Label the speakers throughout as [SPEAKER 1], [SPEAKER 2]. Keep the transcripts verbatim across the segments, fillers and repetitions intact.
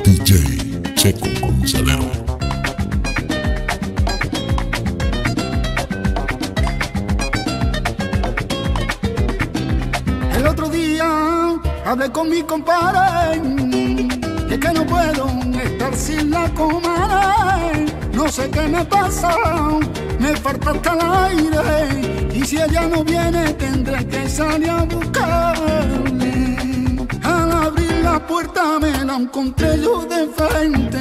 [SPEAKER 1] D J Checo Gonzalero.
[SPEAKER 2] El otro día hablé con mi compadre y es que no puedo estar sin la comadre. No sé qué me pasa, me falta hasta el aire y si ella no viene tendré que salir a buscarle. Al abrir la puerta me la encontré yo de frente.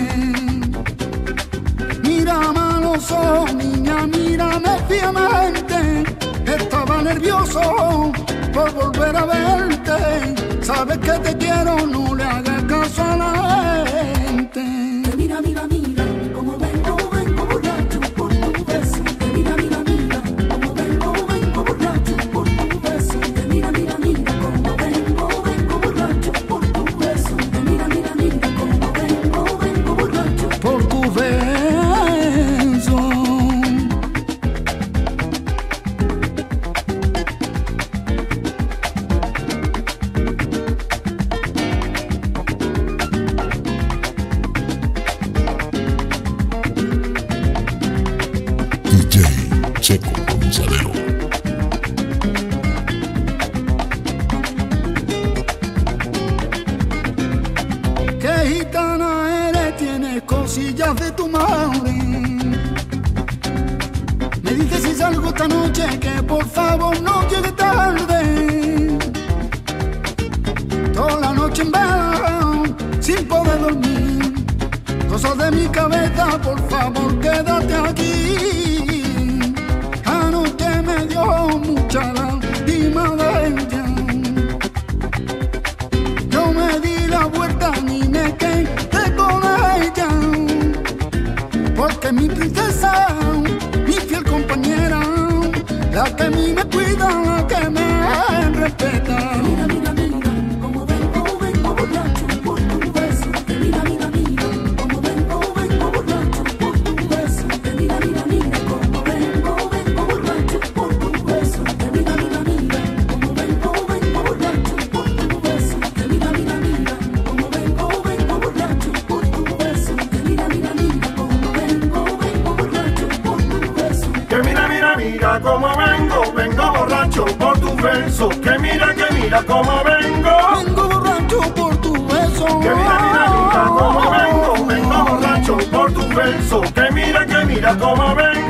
[SPEAKER 2] Mírame a los ojos, niña, mírame fijamente. Estaba nervioso por volver a verte. Sabes que te quiero, no le hagas caso a la gente.
[SPEAKER 3] Mira, mira, mira, como vengo, vengo borracho por tu beso. Mira, mira, mira, como vengo, vengo borracho por tu beso. Mira, mira, mira, como vengo, vengo borracho por tu beso. Mira, mira, mira, como vengo, vengo borracho
[SPEAKER 2] por tu beso.
[SPEAKER 1] D J Checo Gonzalero.
[SPEAKER 2] Qué gitana eres, tienes cosillas de tu madre. Me dice si salgo esta noche que por favor no llegue tarde. Toda la noche en vela, sin poder dormir. Cosas de mi cabeza, por favor quédate aquí. Anoche me dio mucha lástima de ella. Yo me di la vuelta ni me quedé con ella. Porque mi princesa, mi fiel compañera, la que a mí me cuida, la que me respeta.
[SPEAKER 3] Mira, mira, mira, como vengo, vengo borracho por tu beso. Mira, mira, mira, como vengo, vengo borracho por tu beso. Mira, mira, mira, como vengo, vengo borracho por tu beso. Mira, mira, mira, como vengo, vengo borracho por tu beso. Mira, mira, mira, como vengo, vengo borracho por tu beso. Mira, mira, mira, como vengo, vengo borracho por tu beso.
[SPEAKER 4] Que mira, mira, mira cómo vengo, vengo borracho por tu beso. Que mira, que mira cómo vengo.
[SPEAKER 2] Vengo borracho por tu beso.
[SPEAKER 4] Que mira, mira, mira cómo vengo, vengo borracho por tu beso. Que mira, que mira cómo vengo.